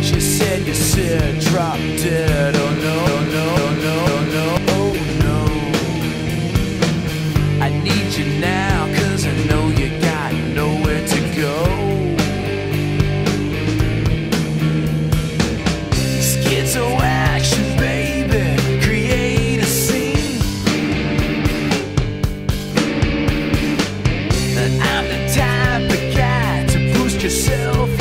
She said you said drop dead. Oh no, no, no, no, oh no. I need you now, 'cause I know you got nowhere to go. Schizo action, baby, create a scene. I'm the type of guy to boost yourself